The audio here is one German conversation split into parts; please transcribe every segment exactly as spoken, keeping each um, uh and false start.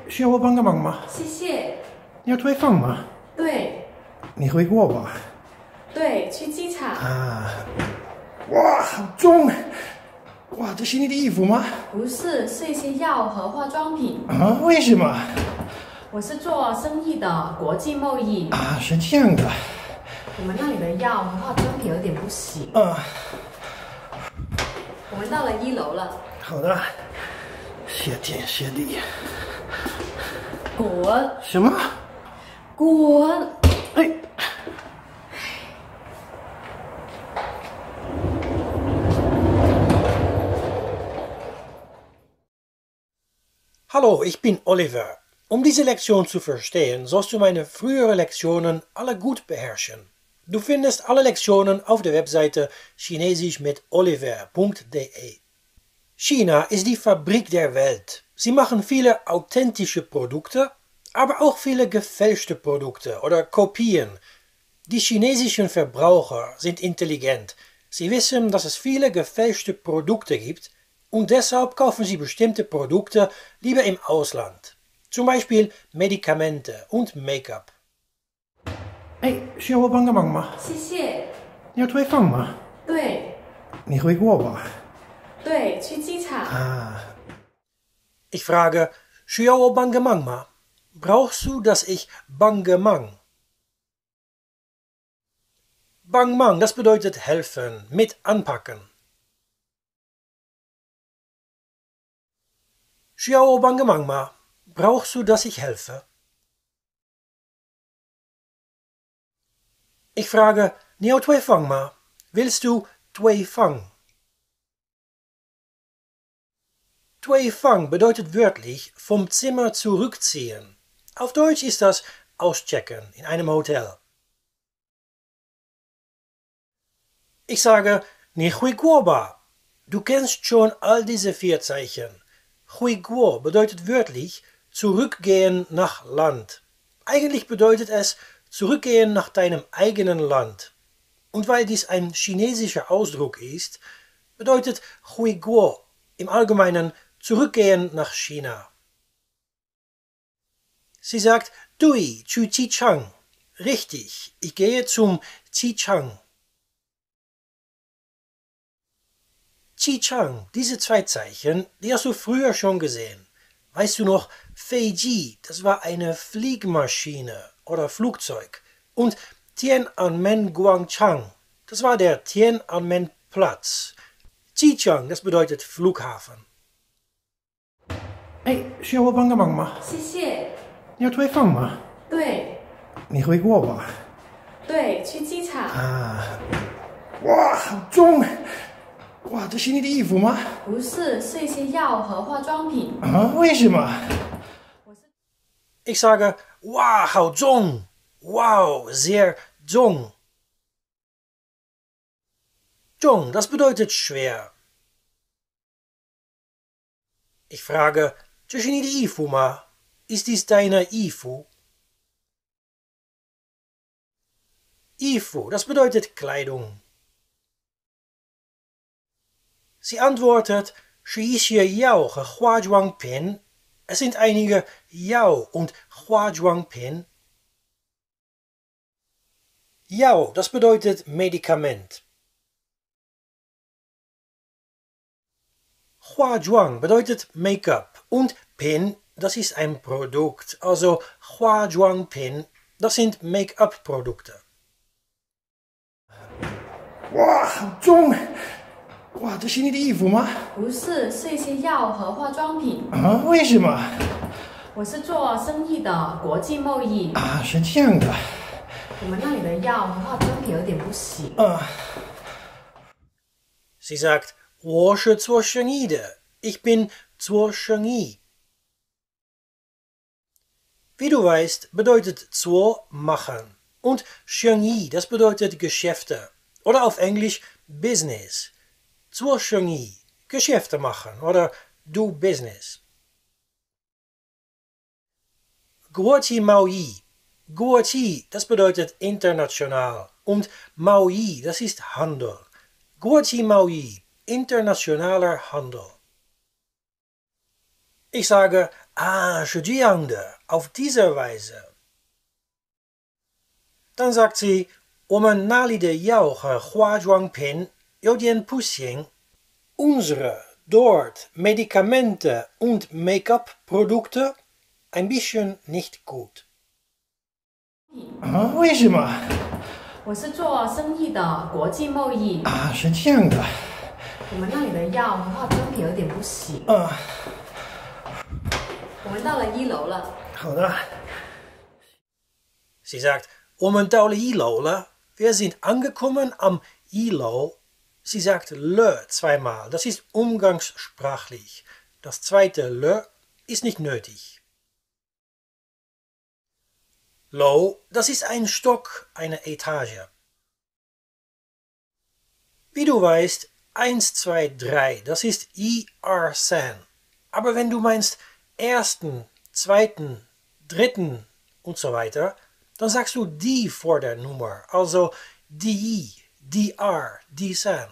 需要我帮个忙吗？ 谢谢。 你要退房吗？ 对。 你回国吧？ 对，去机场。 啊！哇，好重！哇，这是你的衣服吗？ 不是，是一些药和化妆品。 啊？为什么？ 我是做生意的，国际贸易。 啊，是这样的。 我们那里的药和化妆品有点不行。 啊。 我们到了一楼了。 好的。谢天谢地。 滚！ 什么？ 滚！ 哎。Hallo, ich bin Oliver. Um diese Lektion zu verstehen, sollst du meine früheren Lektionen alle gut beherrschen. Du findest alle Lektionen auf der Webseite chinesisch mit oliver punkt de. China ist die Fabrik der Welt. Sie machen viele authentische Produkte, aber auch viele gefälschte Produkte oder Kopien. Die chinesischen Verbraucher sind intelligent. Sie wissen, dass es viele gefälschte Produkte gibt, und deshalb kaufen sie bestimmte Produkte lieber im Ausland. Zum Beispiel Medikamente und Make-up. 哎，需要我帮个忙吗？ 谢谢。 你要退房吗？ 对。 你回国吧？ 对，去机场。 啊。Ich frage, 需要我帮个忙吗？ Brauchst du, dass ich bange mang? Bang mang, das bedeutet helfen, mit anpacken. 需要我帮个忙吗？ Brauchst du, dass ich helfe? Ich frage, 你要退房吗？ Willst du 退房? 退房 bedeutet wörtlich vom Zimmer zurückziehen. Auf Deutsch ist das auschecken in einem Hotel. Ich sage, 你回国吧. Du kennst schon all diese vier Zeichen. 回国 bedeutet wörtlich zurückgehen nach Land. Eigentlich bedeutet es zurückgehen nach deinem eigenen Land. Und weil dies ein chinesischer Ausdruck ist, bedeutet 回国 im Allgemeinen zurückgehen nach China. Sie sagt, Dui, zu Xichang. Richtig, ich gehe zum Xichang. Xichang, diese zwei Zeichen, die hast du früher schon gesehen. Weißt du noch, Feiji, das war eine Fliegmaschine oder Flugzeug. Und Tiananmen Guangchang, das war der Tiananmen-Platz. Xichang, das bedeutet Flughafen. 哎，需要我帮个忙吗？ 谢谢。 你要退房吗？ 对。 你回国吧？ 对，去机场。 啊！哇，好重！哇，这是你的衣服吗？ 不是，是一些药和化妆品。 啊？为什么？Ich sage, wow, 好重！ Wow, sehr 重！ 重, das bedeutet schwer. Ich frage, 这是你的衣服吗？ Ist dies deine 衣服？ 衣服, das bedeutet Kleidung. Sie antwortet, 是一些药和化妆品. Es sind einige Yao und 化妆品. Yao, das bedeutet Medikament. 化妆 bedeutet Make-up und Pin, das ist ein Produkt. Also 化妆品, das sind Make-up-Produkte. 哇，好重！哇，这是你的衣服吗？ 不是，是一些药和化妆品。 啊？为什么？ 我是做生意的，国际贸易。 啊，是这样的。 我们那里的药和化妆品有点不行。 啊。Sie sagt, 我是做生意的。Ich bin 做生意。Wie du weißt, bedeutet 做 machen. Und 生意, das bedeutet Geschäfte. Oder auf Englisch Business. 做生意, Geschäfte machen oder do business. 国际贸易, 国际, das bedeutet international. Und 贸易, das ist Handel. 国际贸易, internationaler Handel. Ich sage, ah, studiande, auf diese Weise. Dann sagt sie, 我们那里的药和化妆品有点不行. Unsere dort Medikamente und Make-up-Produkte ein bisschen nicht gut. 啊，为什么？ 我是做生意的，国际贸易。 啊，是这样的。 我们那里的药和化妆品有点不行。 啊， 我们到了一楼了。 好的。 Sie sagt, 我们到了一楼了. Wir sind angekommen am Ilo. Sie sagt le zweimal. Das ist umgangssprachlich. Das zweite le ist nicht nötig. Low, das ist ein Stock, eine Etage. Wie du weißt, eins, zwei, drei, das ist I R San. Aber wenn du meinst ersten, zweiten, dritten und so weiter, dann sagst du die vor der Nummer, also die, die R, die San.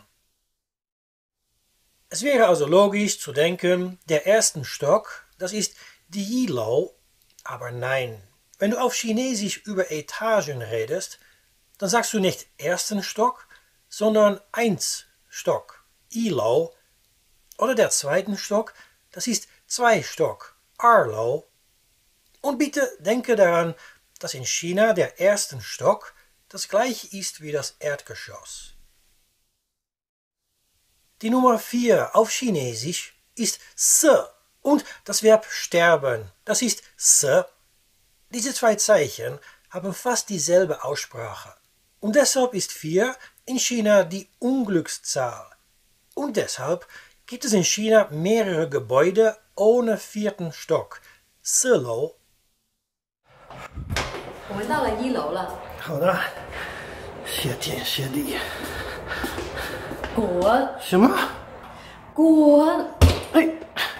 Es wäre also logisch zu denken, der ersten Stock, das ist die Ilo, aber nein. Wenn du auf Chinesisch über Etagen redest, dann sagst du nicht ersten Stock, sondern eins Stock, Ilo, oder der zweiten Stock, das ist zwei Stock, Arlo. Und bitte denke daran, dass in China der ersten Stock das gleiche ist wie das Erdgeschoss. Die Nummer vier auf Chinesisch ist se und das Verb sterben, das ist se. Diese zwei Zeichen haben fast dieselbe Aussprache. Und deshalb ist vier in China die Unglückszahl. Und deshalb gibt es in China mehrere Gebäude ohne vierten Stock. Se-lo. 我们到了一楼了。 好的，谢天谢地。 滚！ 什么？ 滚！ 哎。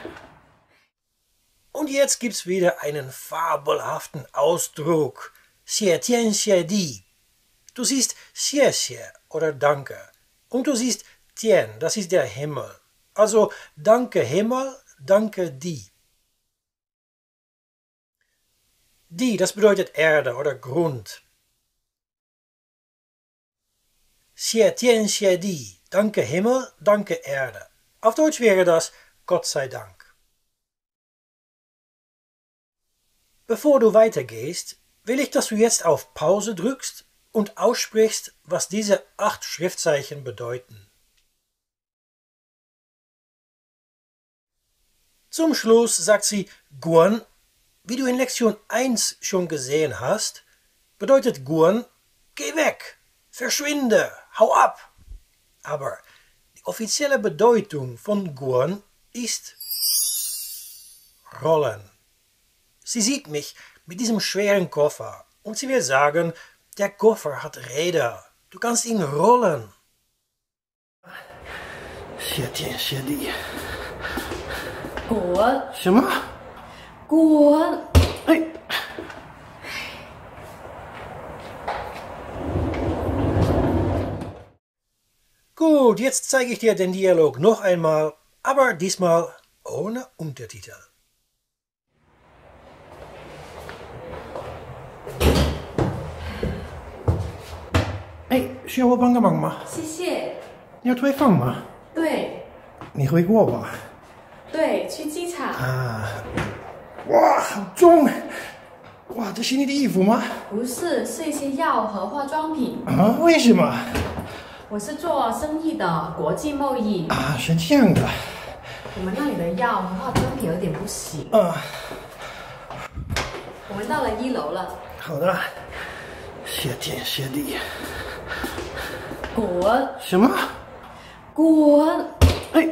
Und jetzt gibt's wieder einen fabelhaften Ausdruck. Xie tian xie di. Du siehst xie xie oder danke. Und du siehst tian, das ist der Himmel. Also danke Himmel, danke di. Di, das bedeutet Erde oder Grund. Xie tian xie di. Danke Himmel, danke Erde. Auf Deutsch wäre das Gott sei Dank. Bevor du weitergehst, will ich, dass du jetzt auf Pause drückst und aussprichst, was diese acht Schriftzeichen bedeuten. Zum Schluss sagt sie Guan. Wie du in Lektion eins schon gesehen hast, bedeutet Guan, geh weg, verschwinde, hau ab. Aber die offizielle Bedeutung von Guan ist rollen. Sie sieht mich mit diesem schweren Koffer und sie will sagen, der Koffer hat Räder, du kannst ihn rollen. 谢天谢地。 滚！ 什么？ 滚！ 哎。 Gut, jetzt zeige ich dir den Dialog noch einmal, aber diesmal ohne Untertitel. 哎，需要我帮个忙吗？ 谢谢。 你要退房吗？ 对你回国吧？ 对，去机场。 啊！哇，好重！哇，这是你的衣服吗？ 不是，是一些药和化妆品。 啊？为什么？ 我是做生意的，国际贸易。 啊，是这样的。 我们那里的药和化妆品有点不行。 啊。 我们到了一楼了。 好的，谢天谢地。 滚！ 什么？ 滚！ 哎。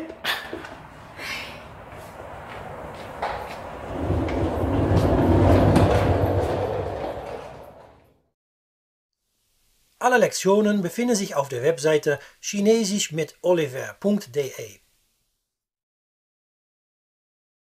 Alle Lektionen befinden sich auf der Webseite chinesisch mit oliver punkt de.